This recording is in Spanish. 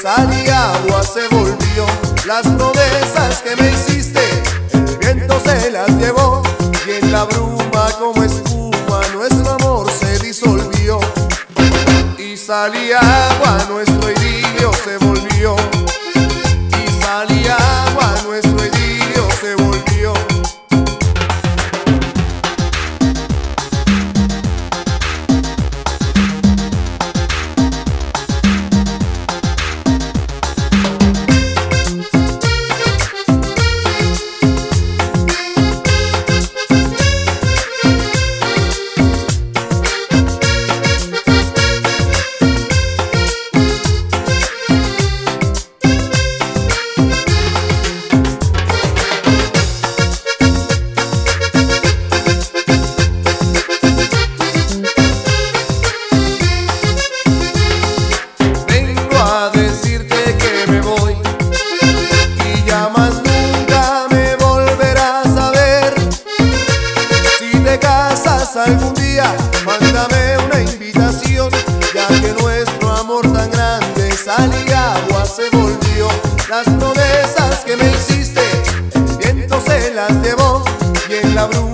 sal y agua se volvió. Las promesas que me hiciste, el viento se las llevó, y en la bruma como espuma nuestro amor se disolvió. Y sal y agua nuestro idilio se volvió, y sal y agua nuestro idilio se volvió. Algún día mándame una invitación, ya que nuestro amor tan grande sal y agua se volvió. Las promesas que me hiciste, el viento se las llevó, y en la bruma